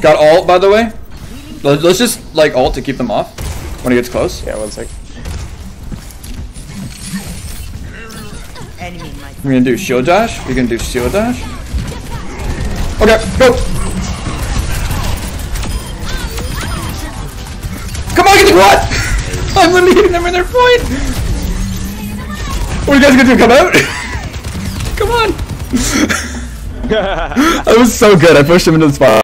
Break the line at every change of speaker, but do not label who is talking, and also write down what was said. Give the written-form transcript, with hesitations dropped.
Got ult, by the way. Let's just like ult to keep them off when he gets close.
Yeah, 1 sec.
We're gonna do shield dash. We're gonna do shield dash. Okay, go. Come on, get the what? I'm literally hitting them in their point. What are you guys gonna do? Come out? Come on. That was so good. I pushed him into the spot.